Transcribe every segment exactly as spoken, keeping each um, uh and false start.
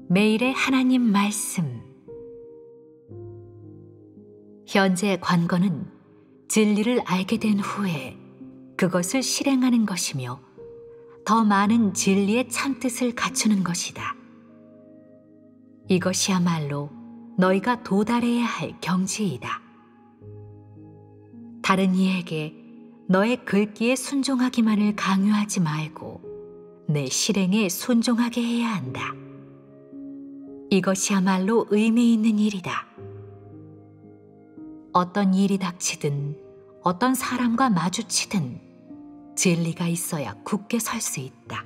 매일의 하나님 말씀. 현재 관건은 진리를 알게 된 후에 그것을 실행하는 것이며 더 많은 진리의 참뜻을 갖추는 것이다. 이것이야말로 너희가 도달해야 할 경지이다. 다른 이에게 너의 글귀에 순종하기만을 강요하지 말고 내 실행에 순종하게 해야 한다. 이것이야말로 의미 있는 일이다. 어떤 일이 닥치든 어떤 사람과 마주치든 진리가 있어야 굳게 설 수 있다.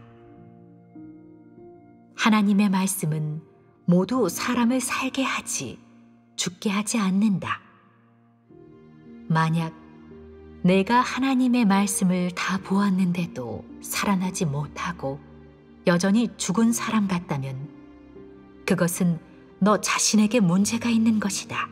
하나님의 말씀은 모두 사람을 살게 하지 죽게 하지 않는다. 만약 내가 하나님의 말씀을 다 보았는데도 살아나지 못하고 여전히 죽은 사람 같다면 그것은 너 자신에게 문제가 있는 것이다.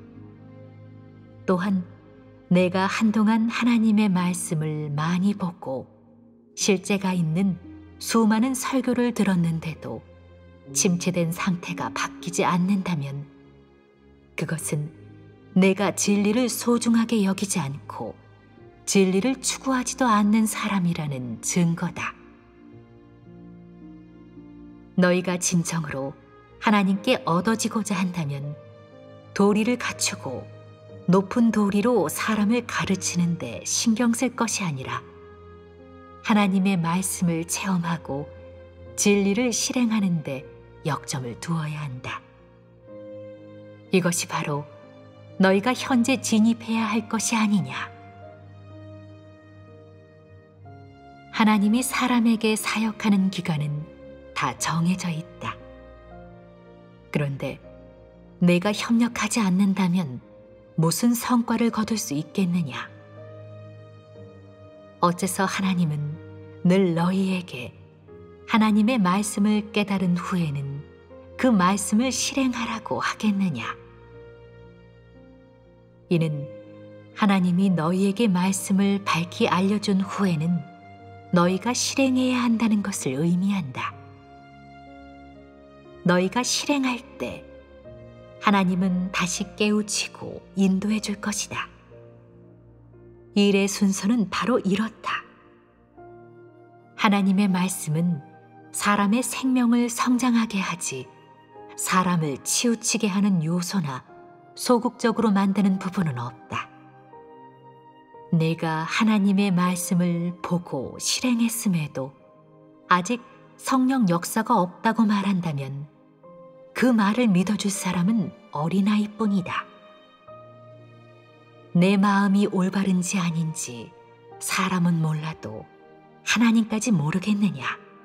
또한 내가 한동안 하나님의 말씀을 많이 보고 실제가 있는 수많은 설교를 들었는데도 침체된 상태가 바뀌지 않는다면 그것은 내가 진리를 소중하게 여기지 않고 진리를 추구하지도 않는 사람이라는 증거다. 너희가 진정으로 하나님께 얻어지고자 한다면 도리를 갖추고 높은 도리로 사람을 가르치는 데 신경 쓸 것이 아니라 하나님의 말씀을 체험하고 진리를 실행하는 데 역점을 두어야 한다. 이것이 바로 너희가 현재 진입해야 할 것이 아니냐. 하나님이 사람에게 사역하는 기간은 다 정해져 있다. 그런데 내가 협력하지 않는다면 무슨 성과를 거둘 수 있겠느냐? 어째서 하나님은 늘 너희에게 하나님의 말씀을 깨달은 후에는 그 말씀을 실행하라고 하겠느냐? 이는 하나님이 너희에게 말씀을 밝히 알려준 후에는 너희가 실행해야 한다는 것을 의미한다. 너희가 실행할 때 하나님은 다시 깨우치고 인도해 줄 것이다. 일의 순서는 바로 이렇다. 하나님의 말씀은 사람의 생명을 성장하게 하지 사람을 치우치게 하는 요소나 소극적으로 만드는 부분은 없다. 내가 하나님의 말씀을 보고 실행했음에도 아직 성령 역사가 없다고 말한다면 그 말을 믿어줄 사람은 어린아이뿐이다. 내 마음이 올바른지 아닌지 사람은 몰라도 하나님까지 모르겠느냐?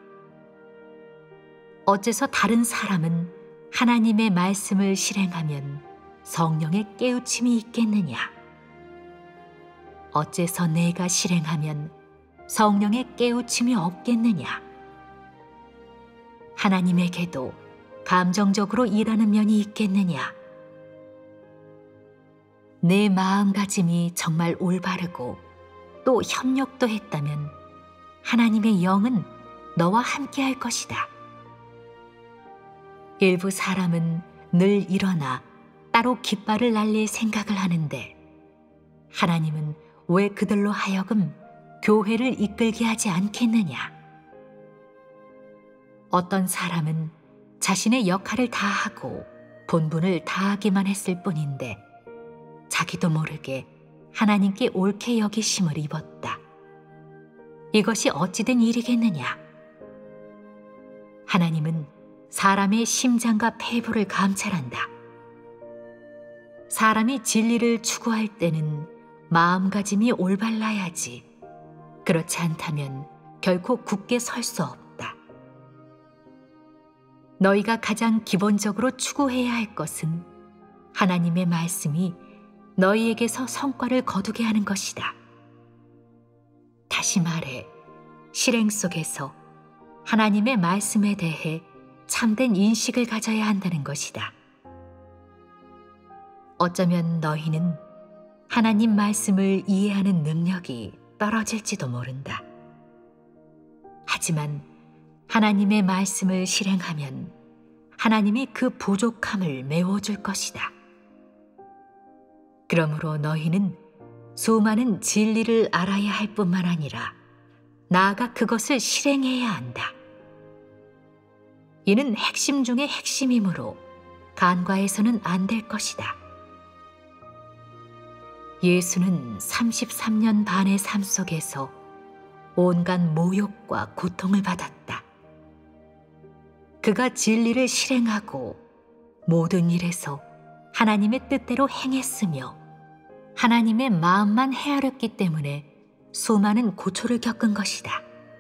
어째서 다른 사람은 하나님의 말씀을 실행하면 성령의 깨우침이 있겠느냐? 어째서 내가 실행하면 성령의 깨우침이 없겠느냐? 하나님에게도 감정적으로 일하는 면이 있겠느냐? 내 마음가짐이 정말 올바르고 또 협력도 했다면 하나님의 영은 너와 함께 할 것이다. 일부 사람은 늘 일어나 따로 깃발을 날릴 생각을 하는데 하나님은 왜 그들로 하여금 교회를 이끌게 하지 않겠느냐? 어떤 사람은 자신의 역할을 다하고 본분을 다하기만 했을 뿐인데 자기도 모르게 하나님께 옳게 여기심을 입었다. 이것이 어찌된 일이겠느냐? 하나님은 사람의 심장과 폐부를 감찰한다. 사람이 진리를 추구할 때는 마음가짐이 올바라야지 그렇지 않다면 결코 굳게 설 수 없다. 너희가 가장 기본적으로 추구해야 할 것은 하나님의 말씀이 너희에게서 성과를 거두게 하는 것이다. 다시 말해, 실행 속에서 하나님의 말씀에 대해 참된 인식을 가져야 한다는 것이다. 어쩌면 너희는 하나님 말씀을 이해하는 능력이 떨어질지도 모른다. 하지만 하나님의 말씀을 실행하면 하나님이 그 부족함을 메워줄 것이다. 그러므로 너희는 수많은 진리를 알아야 할 뿐만 아니라 나아가 그것을 실행해야 한다. 이는 핵심 중의 핵심이므로 간과해서는 안 될 것이다. 예수는 삼십삼 년 반의 삶 속에서 온갖 모욕과 고통을 받았다. 그가 진리를 실행하고 모든 일에서 하나님의 뜻대로 행했으며 하나님의 마음만 헤아렸기 때문에 수많은 고초를 겪은 것이다.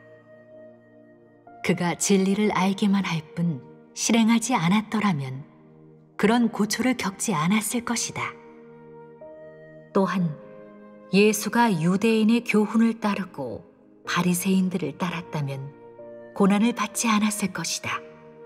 그가 진리를 알기만 할 뿐 실행하지 않았더라면 그런 고초를 겪지 않았을 것이다. 또한 예수가 유대인의 교훈을 따르고 바리새인들을 따랐다면 고난을 받지 않았을 것이다.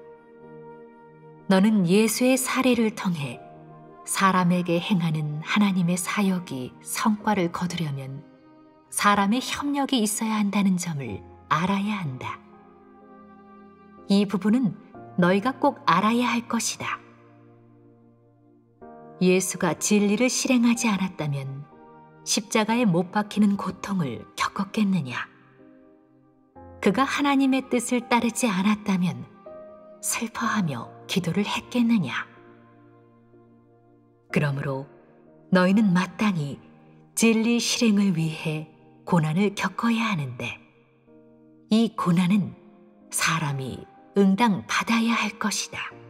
너는 예수의 사례를 통해 사람에게 행하는 하나님의 사역이 성과를 거두려면 사람의 협력이 있어야 한다는 점을 알아야 한다. 이 부분은 너희가 꼭 알아야 할 것이다. 예수가 진리를 실행하지 않았다면 십자가에 못 박히는 고통을 겪었겠느냐? 그가 하나님의 뜻을 따르지 않았다면 슬퍼하며 기도를 했겠느냐? 그러므로 너희는 마땅히 진리 실행을 위해 고난을 겪어야 하는데 이 고난은 사람이 응당 받아야 할 것이다.